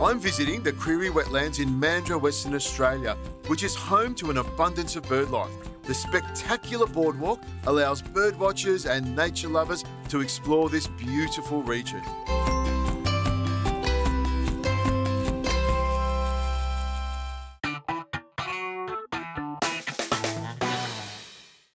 I'm visiting the Creery Wetlands in Mandurah, Western Australia, which is home to an abundance of birdlife. The spectacular boardwalk allows birdwatchers and nature lovers to explore this beautiful region.